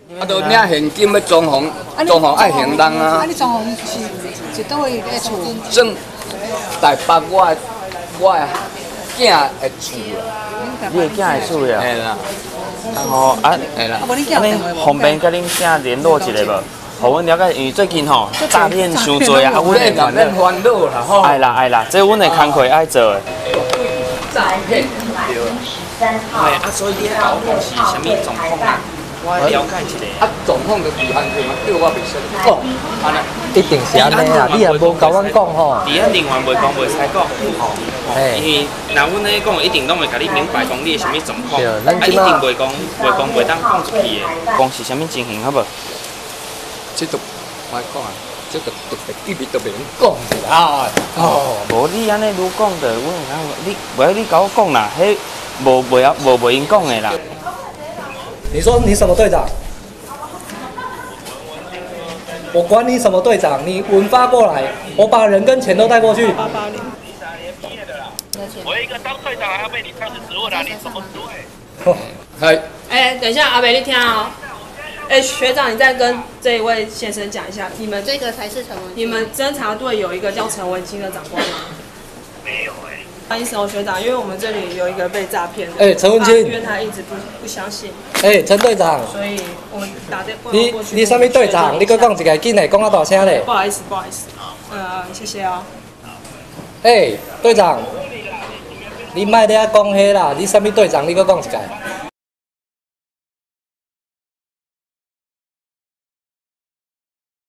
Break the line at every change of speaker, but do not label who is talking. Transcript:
啊，都领现金要装潢，装潢爱行动啊。
啊，你装潢是倒位咧厝？
正台北我的囝的厝啦。
你的囝的厝呀？
嘿啦。
哦啊，
嘿啦。
安尼方便甲恁囝联络一下无？互阮了解，因为最近吼诈骗伤多啊，阮会烦
恼啦吼。
爱啦，这阮的工课爱做的。
诈骗。
对啊，所以你甲我讲是啥物状况啊？我了解一下。
啊，状况就伫安去嘛，叫我袂使讲，安尼。
一定是安尼啦，你也无甲阮讲吼。
伫咱另外袂讲袂使讲，吼，因为若阮咧讲，一定拢会甲你明白讲你是啥物状况，啊，一定袂讲袂当讲出去的，讲是啥物情形，好无？
这都我讲啊，这个特别秘密都袂用讲啊。
哦，无你安尼愈讲的，阮会讲你，袂你甲我讲啦，迄无因讲的啦。
你说你什么队长？我管你什么队长，你文发过来，我把人跟钱都带过去。
我一个当队长还要被你开始质问啊，你什么职位？
嗨。
哎，等一下，阿北，你听哦。哎，学长，你再跟这一位先生讲一下，你们
这个才是陈文。
你们侦查队有一个叫陈文清的长官吗？
没有哎。
不好意思哦，学长，因为我们这里有一个被诈骗的。
哎，陈文清。
因为他一直不相信。
哎，陈队长。
所以我们打电话过去。
你什么队长？你搁讲一个，紧嘞，讲啊大声嘞。
不好意思。谢谢啊。
哎，队长，你莫咧讲迄啦，你什么队长？你搁讲一个。